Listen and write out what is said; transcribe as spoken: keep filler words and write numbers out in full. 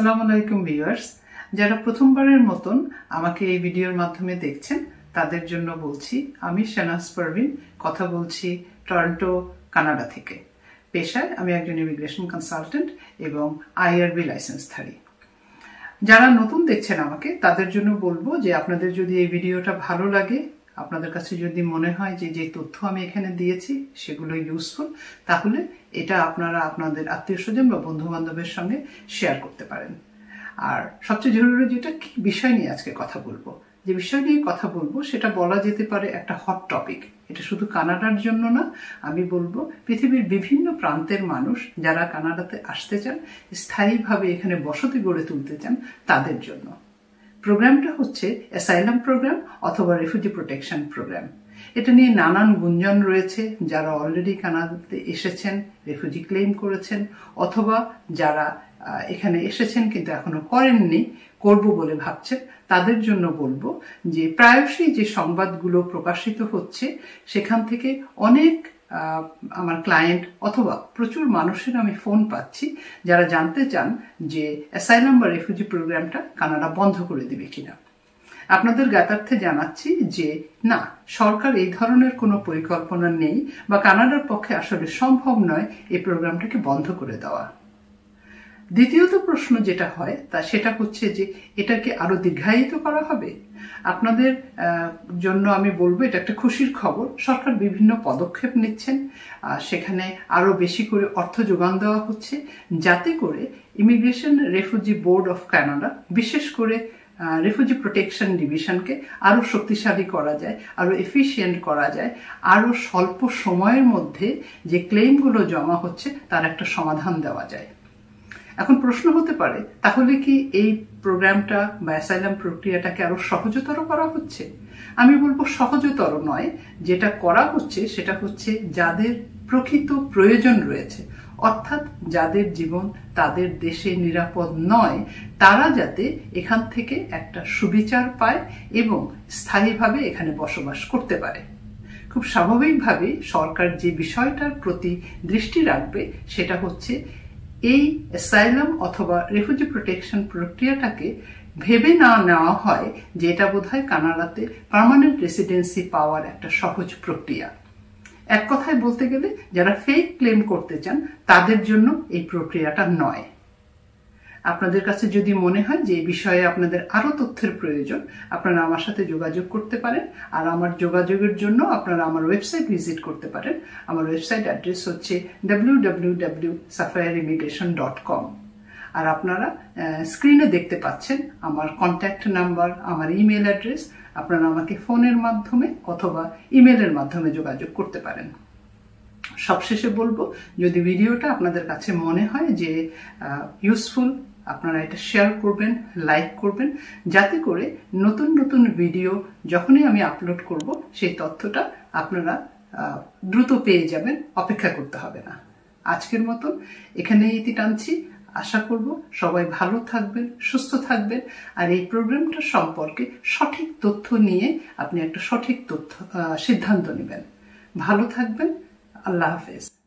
আসসালামু আলাইকুম ভিউয়ার্স, যারা প্রথমবারের মতন আমাকে এই ভিডিওর মাধ্যমে দেখছেন তাদের জন্য বলছি, আমি শাহনাজ পারভিন কথা বলছি টরন্টো, কানাডা থেকে। পেশায় আমি একজন ইমিগ্রেশন কনসালটেন্ট এবং আইআরবি লাইসেন্সধারী। যারা নতুন দেখছেন আমাকে তাদের জন্য বলবো যে আপনাদের যদি এই ভিডিওটা ভালো লাগে, আপনাদের কাছে যদি মনে হয় যে যে তথ্য আমি এখানে দিয়েছি সেগুলো ইউজফুল, তাহলে এটা আপনারা আপনাদের আত্মীয় স্বজন বা বন্ধু বান্ধবের সঙ্গে শেয়ার করতে পারেন। আর সবচেয়ে জরুরি যেটা, কি বিষয় নিয়ে আজকে কথা বলবো, যে বিষয় নিয়ে কথা বলবো সেটা বলা যেতে পারে একটা হট টপিক। এটা শুধু কানাডার জন্য না, আমি বলবো পৃথিবীর বিভিন্ন প্রান্তের মানুষ যারা কানাডাতে আসতে চান, স্থায়ীভাবে এখানে বসতি গড়ে তুলতে চান, তাদের জন্য। প্রোগ্রামটা হচ্ছে অ্যাসাইলাম প্রোগ্রাম অথবা রেফিউজি প্রোটেকশন প্রোগ্রাম। এটা নিয়ে নানান গুঞ্জন রয়েছে। যারা অলরেডি কানাডাতে এসেছেন, রেফিউজি ক্লেম করেছেন, অথবা যারা এখানে এসেছেন কিন্তু এখনো করেননি, করব বলে ভাবছেন, তাদের জন্য বলবো যে প্রায়শই যে সংবাদগুলো প্রকাশিত হচ্ছে সেখান থেকে অনেক আমার ক্লায়েন্ট অথবা প্রচুর মানুষের আমি ফোন পাচ্ছি যারা জানতে চান যে অ্যাসাইলাম বা রেফিউজি প্রোগ্রামটা কানাডা বন্ধ করে দিবে কিনা। আপনাদের জ্ঞাতার্থে জানাচ্ছি যে না, সরকার এই ধরনের কোনো পরিকল্পনা নেই বা কানাডার পক্ষে আসলে সম্ভব নয় এই প্রোগ্রামটাকে বন্ধ করে দেওয়া। দ্বিতীয়ত প্রশ্ন যেটা হয় তা সেটা হচ্ছে যে এটাকে আরো দীর্ঘায়িত করা হবে। আপনাদের জন্য আমি বলবো এটা একটা খুশির খবর। সরকার বিভিন্ন পদক্ষেপ নিচ্ছেন, সেখানে আরো বেশি করে অর্থ যোগান দেওয়া হচ্ছে যাতে করে immigration refugee board of Canada, বিশেষ করে রেফিউজি প্রোটেকশন ডিভিশনকে আরো শক্তিশালী করা যায়, আরো এফিশিয়েন্ট করা যায়, আরো স্বল্প সময়ের মধ্যে যে ক্লেমগুলো জমা হচ্ছে তার একটা সমাধান দেওয়া যায়। এখন প্রশ্ন হতে পারে, তাহলে কি এই প্রোগ্রামটা বা অ্যাসাইলাম প্রক্রিয়াটাকে আরো সহজতর করা হচ্ছে? আমি বলবো সহজতর নয়, যেটা করা হচ্ছে সেটা হচ্ছে যাদের প্রকৃত প্রয়োজন রয়েছে, অর্থাৎ যাদের জীবন তাদের দেশে নিরাপদ নয়, তারা যাতে এখান থেকে একটা সুবিচার পায় এবং স্থায়ীভাবে এখানে বসবাস করতে পারে। খুব স্বাভাবিকভাবে সরকার যে বিষয়টার প্রতি দৃষ্টি রাখবে সেটা হচ্ছে এই অ্যাসাইলাম অথবা রেফিউজি প্রোটেকশন প্রক্রিয়াটাকে ভেবে না নেওয়া হয় যে এটা বোধহয় কানাডাতে পার্মানেন্ট রেসিডেন্সি পাওয়ার একটা সহজ প্রক্রিয়া। এক কথায় বলতে গেলে যারা ফেক ক্লেম করতে চান তাদের জন্য এই প্রক্রিয়াটা নয়। আপনাদের কাছে যদি মনে হয় যে এই বিষয়ে আপনাদের আরো তথ্যের প্রয়োজন, আপনারা আমার সাথে যোগাযোগ করতে পারেন। আর আমার যোগাযোগের জন্য আপনারা আমার ওয়েবসাইট ভিজিট করতে পারেন। আমার ওয়েবসাইট অ্যাড্রেস হচ্ছে W W W dot Sapphire immigration dot com. আর আপনারা স্ক্রিনে দেখতে পাচ্ছেন আমার কন্ট্যাক্ট নাম্বার, আমার ইমেল অ্যাড্রেস। আপনারা আমাকে ফোনের মাধ্যমে অথবা ইমেলের মাধ্যমে যোগাযোগ করতে পারেন। সবশেষে বলবো, যদি ভিডিওটা আপনাদের কাছে মনে হয় যে ইউজফুল, আপনারা এটা শেয়ার করবেন, লাইক করবেন, যাতে করে নতুন নতুন ভিডিও যখনই আমি আপলোড করব সেই তথ্যটা আপনারা দ্রুত পেয়ে যাবেন, অপেক্ষা করতে হবে না। আজকের মতন এখানেই ইতি টানছি। আশা করব সবাই ভালো থাকবেন, সুস্থ থাকবেন, আর এই প্রোগ্রামটা সম্পর্কে সঠিক তথ্য নিয়ে আপনি একটা সঠিক তথ্য সিদ্ধান্ত নেবেন। ভালো থাকবেন। আল্লাহ হাফেজ।